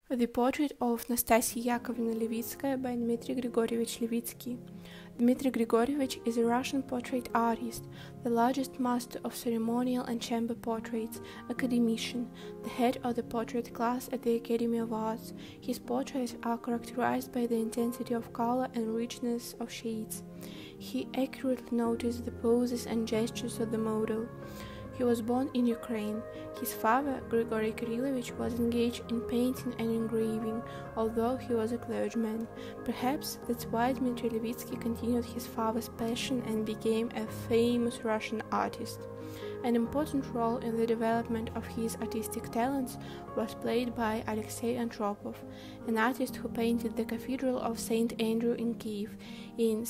The portrait of Nastasia Yakovlevna Levitskaya by Dmitry Grigorievich Levitsky. Dmitry Grigorievich is a Russian portrait artist, the largest master of ceremonial and chamber portraits, academician, the head of the portrait class at the Academy of Arts. His portraits are characterized by the intensity of color and richness of shades. He accurately noticed the poses and gestures of the model. He was born in Ukraine. His father, Grigory Kirillovich, was engaged in painting and engraving, although he was a clergyman. Perhaps that's why Dmitry Levitsky continued his father's passion and became a famous Russian artist. An important role in the development of his artistic talents was played by Alexei Antropov, an artist who painted the Cathedral of St. Andrew in Kiev in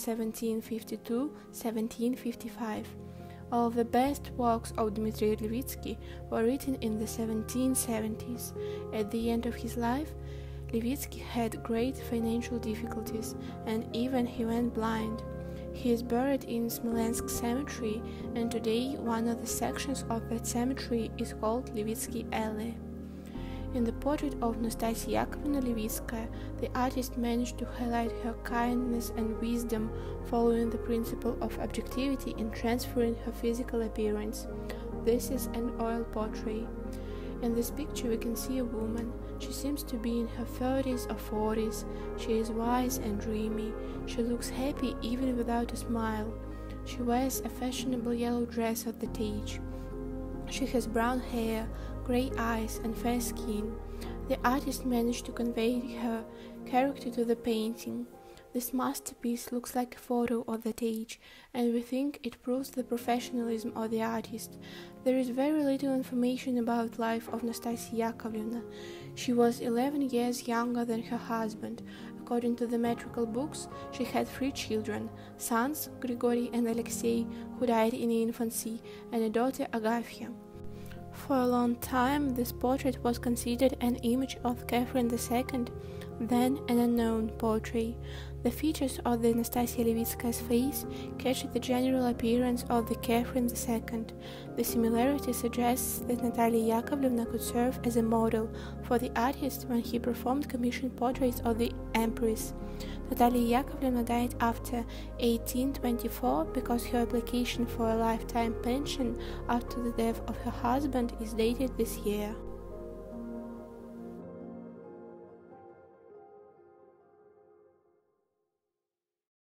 1752-1755. All of the best works of Dmitry Levitsky were written in the 1770s. At the end of his life, Levitsky had great financial difficulties, and even he went blind. He is buried in Smolensk Cemetery, and today one of the sections of that cemetery is called Levitsky Alley. In the portrait of Nastasia Yakovlevna Levitskaya, the artist managed to highlight her kindness and wisdom, following the principle of objectivity in transferring her physical appearance. This is an oil portrait. In this picture we can see a woman. She seems to be in her 30s or 40s. She is wise and dreamy. She looks happy even without a smile. She wears a fashionable yellow dress at the age. She has brown hair, grey eyes and fair skin. The artist managed to convey her character to the painting. This masterpiece looks like a photo of that age, and we think it proves the professionalism of the artist. There is very little information about the life of Nastasia Yakovlevna. She was 11 years younger than her husband. According to the metrical books, she had 3 children, sons Grigory and Alexei, who died in infancy, and a daughter Agafya. For a long time, this portrait was considered an image of Catherine II, then an unknown portrait. The features of the Nastasia Levitskaya's face catch the general appearance of the Catherine II. The similarity suggests that Natalia Yakovlevna could serve as a model for the artist when he performed commissioned portraits of the Empress. Natalia Yakovlevna died after 1824 because her application for a lifetime pension after the death of her husband is dated this year.